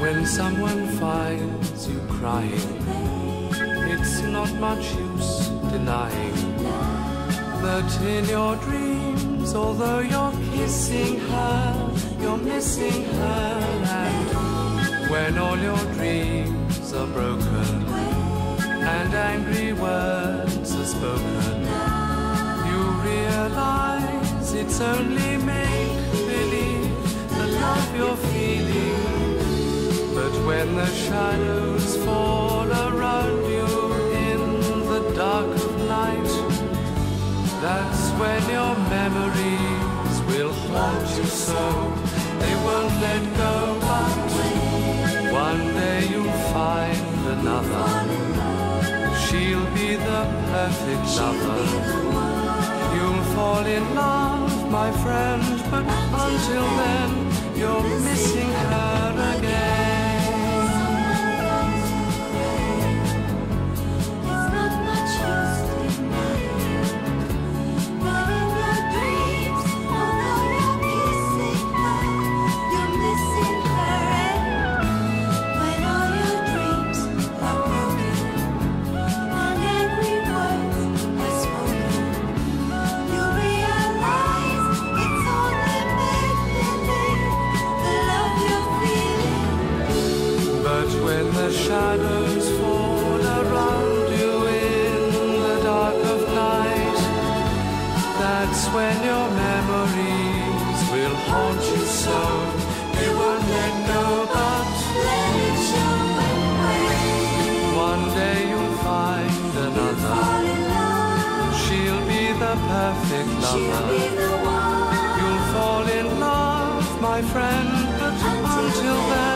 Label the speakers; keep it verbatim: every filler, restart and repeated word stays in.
Speaker 1: When someone finds you crying, it's not much use denying that in your dreams, although you're kissing her, you're missing her. And when all your dreams are broken and angry words are spoken, you realize it's only make-believe, the love you're feeling. But when the shadows fall around you in the dark of night, that's when your memories will haunt you so they won't let go. But one day you'll find another, she'll be the perfect lover. You'll fall in love, my friend, but until then you're missing her again. When the shadows fall around you in the dark of night, that's when your memories will haunt you so you won't let go. But let it show away. One day you'll find another, she'll be the perfect lover. You'll fall in love, my friend, but until then